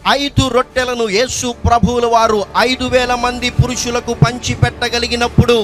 5 రొట్టెలను యేసు ప్రభువుల వారు 5,000 మంది పురుషులకు పంచిపెట్టగలిగినప్పుడు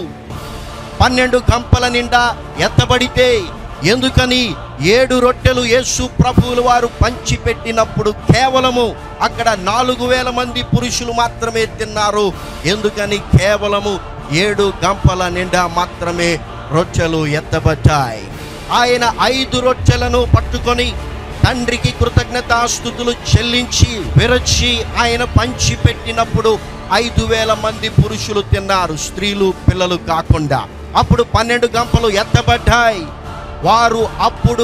12 గంపల నిండా ఎత్తబడితే, ఎందుకని 7 రొట్టెలు యేసు ప్రభువుల వారు పంచిపెట్టినప్పుడు కేవలము అక్కడ 4,000 మంది పురుషులు మాత్రమే తిన్నారు? ఎందుకని కేవలము 7 గంపల నిండా మాత్రమే రొట్టెలు ఎత్తబడ్డాయి? ఆయన 5 రొట్టెలను పట్టుకొని తండ్రికి కృతజ్ఞతాస్తుతులు చెల్లించి విరచి ఆయన పంచిపెట్టినప్పుడు 5,000 మంది పురుషులు తిన్నారు, స్త్రీలు పిల్లలు కాకుండా. అప్పుడు 12 గంపలు ఎత్తబడ్డాయి. వారు అప్పుడు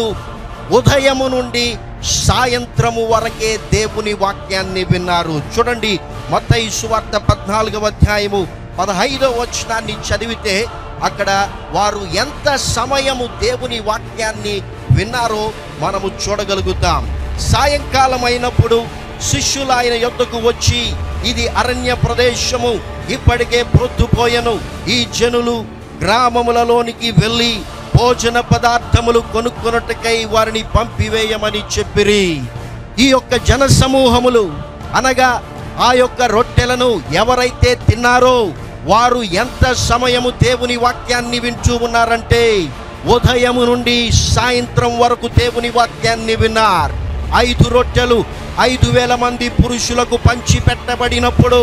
ఉదయము నుండి సాయంత్రము వరకే దేవుని వాక్యాన్ని విన్నారు. చూడండి, మత్తయి సువార్త 14వ అధ్యాయము 15వ వచనాన్ని చదివితే అక్కడ వారు ఎంత సమయము దేవుని వాక్యాన్ని విన్నారో మనము చూడగలుగుతాం. సాయంకాలం అయినప్పుడు శిష్యులు ఆయన యొద్దకు వచ్చి, ఇది అరణ్య ప్రదేశము, ఇప్పటికే ప్రొద్దుపోయెను, ఈ జనులు గ్రామములలోనికి వెళ్ళి భోజన పదార్థములు కొనుక్కొనుటకై వారిని పంపివేయమని చెప్పిరి. ఈ యొక్క జన సమూహములు అనగా ఆ యొక్క రొట్టెలను ఎవరైతే తిన్నారో వారు ఎంత సమయము దేవుని వాక్యాన్ని వింటూ ఉన్నారంటే ఉదయము నుండి సాయంత్రం వరకు దేవుని వాక్యాన్ని విన్నారు. 5 రొట్టెలు 5,000 మంది పురుషులకు పంచి పెట్టబడినప్పుడు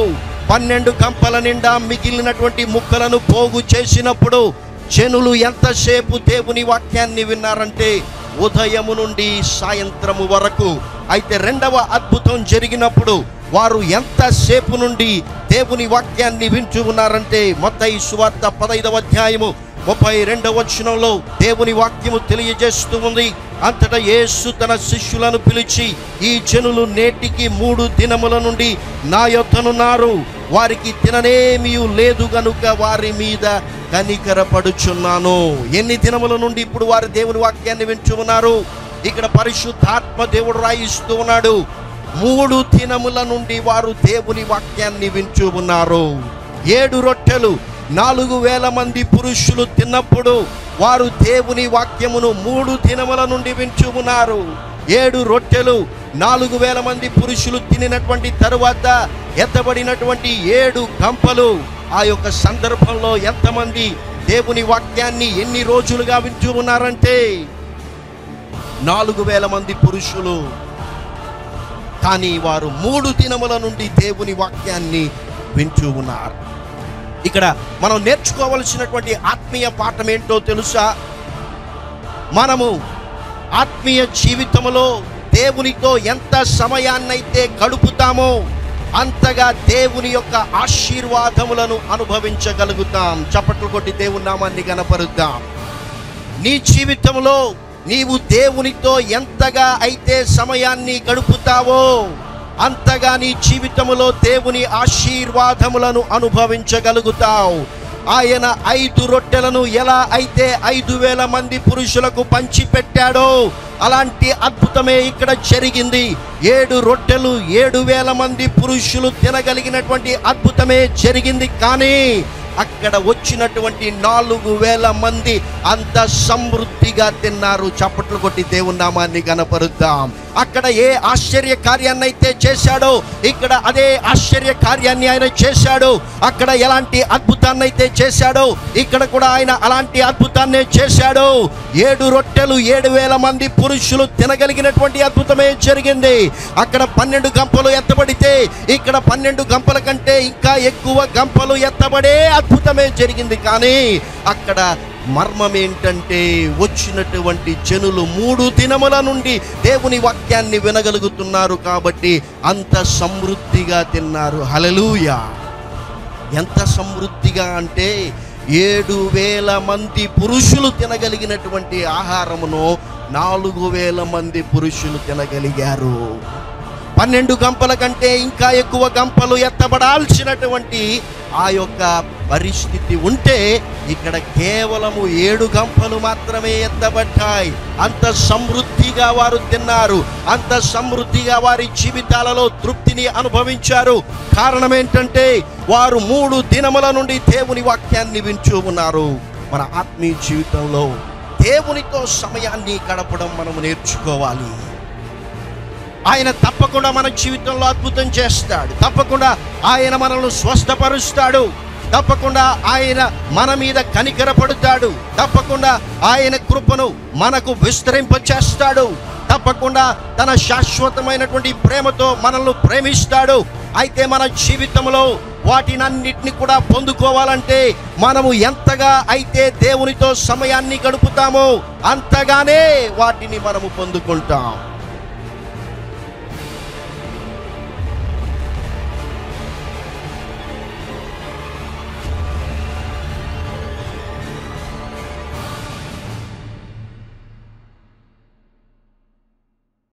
12 గంపల నిండా మిగిలినటువంటి ముక్కలను పోగు చేసినప్పుడు జనులు ఎంతసేపు దేవుని వాక్యాన్ని విన్నారంటే ఉదయము నుండి సాయంత్రము వరకు. అయితే రెండవ అద్భుతం జరిగినప్పుడు వారు ఎంతసేపు నుండి దేవుని వాక్యాన్ని వింటూ ఉన్నారంటే మత్తయి సువార్త 15వ అధ్యాయము 32వ వచనంలో దేవుని వాక్యము తెలియజేస్తూ ఉంది. అంతటా యేసు తన శిష్యులను పిలిచి, ఈ జనులు నేటికి 3 దినముల నుండి నా యొద్దనున్నారు, వారికి తిననేమీ లేదు గనుక వారి మీద కనికరపడుచున్నాను. ఎన్ని దినముల నుండి ఇప్పుడు వారు దేవుని వాక్యాన్ని వింటూ ఉన్నారు? ఇక్కడ పరిశుద్ధాత్మ దేవుడు రాయిస్తూ ఉన్నాడు, 3 దినముల నుండి వారు దేవుని వాక్యాన్ని వింటూ ఉన్నారు. 7 రొట్టెలు 4,000 మంది పురుషులు తిన్నప్పుడు వారు దేవుని వాక్యమును 3 దినముల నుండి వింటూ ఉన్నారు. 7 రొట్టెలు 4,000 మంది పురుషులు తినినటువంటి తరువాత ఎత్తబడినటువంటి 7 గంపలు. ఆ యొక్క సందర్భంలో ఎంతమంది దేవుని వాక్యాన్ని ఎన్ని రోజులుగా వింటూ ఉన్నారంటే 4,000 మంది పురుషులు. కానీ వారు 3 దినముల నుండి దేవుని వాక్యాన్ని వింటూ ఉన్నారు. ఇక్కడ మనం నేర్చుకోవలసినటువంటి ఆత్మీయ పాఠం ఏంటో తెలుసా? మనము ఆత్మీయ జీవితంలో దేవునితో ఎంత సమయాన్నైతే గడుపుతామో అంతగా దేవుని యొక్క ఆశీర్వాదములను అనుభవించగలుగుతాం. చప్పట్లు కొట్టి దేవుని నామాన్ని గణపరుద్దాం. నీ జీవితంలో నీవు దేవునితో ఎంతగా అయితే సమయాన్ని గడుపుతావో అంతగా నీ జీవితంలో దేవుని ఆశీర్వాదములను అనుభవించగలుగుతావు. ఆయన 5 రొట్టెలను ఎలా అయితే 5,000 మంది పురుషులకు పంచిపెట్టాడో అలాంటి అద్భుతమే ఇక్కడ జరిగింది. 7 రొట్టెలు 7,000 మంది పురుషులు తినగలిగినటువంటి అద్భుతమే జరిగింది. కానీ అక్కడ వచ్చినటువంటి 4,000 మంది అంత సమృద్ధిగా తిన్నారు. చప్పట్లు కొట్టి దేవుని నామాన్ని గణపరుద్దాం. అక్కడ ఏ ఆశ్చర్య కార్యాన్ని అయితే చేశాడో ఇక్కడ అదే ఆశ్చర్య కార్యాన్ని ఆయన చేశాడు. అక్కడ ఎలాంటి అద్భుతాన్ని అయితే చేశాడో ఇక్కడ కూడా ఆయన అలాంటి అద్భుతాన్ని చేశాడు. 7 రొట్టెలు 7,000 మంది పురుషులు తినగలిగినటువంటి అద్భుతమే జరిగింది. అక్కడ 12 గంపలు ఎత్తబడితే ఇక్కడ 12 గంపల కంటే ఇంకా ఎక్కువ గంపలు ఎత్తబడే అద్భుతమే జరిగింది. కానీ అక్కడ మర్మం ఏంటంటే వచ్చినటువంటి జనులు 3 దినముల నుండి దేవుని వాక్యాన్ని వినగలుగుతున్నారు కాబట్టి అంత సమృద్ధిగా తిన్నారు. హల్లెలూయా! ఎంత సమృద్ధిగా అంటే 7,000 మంది పురుషులు తినగలిగినటువంటి ఆహారమును 4,000 మంది పురుషులు తినగలిగారు. 12 గంపల కంటే ఇంకా ఎక్కువ గంపలు ఎత్తబడాల్సినటువంటి ఆ యొక్క పరిస్థితి ఉంటే ఇక్కడ కేవలము 7 గంపలు మాత్రమే ఎత్తబడ్డాయి. అంత సమృద్ధిగా వారు తిన్నారు. అంత సమృద్ధిగా వారి జీవితాలలో తృప్తిని అనుభవించారు. కారణం ఏంటంటే వారు 3 దినముల నుండి దేవుని వాక్యాన్ని వింటూ ఉన్నారు. మన ఆత్మీయ జీవితంలో దేవునితో సమయాన్ని గడపడం మనము నేర్చుకోవాలి. ఆయన తప్పకుండా మన జీవితంలో అద్భుతం చేస్తాడు. తప్పకుండా ఆయన మనల్ని స్వస్థపరుస్తాడు. తప్పకుండా ఆయన మన మీద కనికరపడతాడు. తప్పకుండా ఆయన కృపను మనకు విస్తరింపచేస్తాడు. తప్పకుండా తన శాశ్వతమైనటువంటి ప్రేమతో మనల్ని ప్రేమిస్తాడు. అయితే మన జీవితంలో వాటినన్నిటిని కూడా పొందుకోవాలంటే మనము ఎంతగా అయితే దేవునితో సమయాన్ని గడుపుతామో అంతగానే వాటిని మనము పొందుకుంటాం.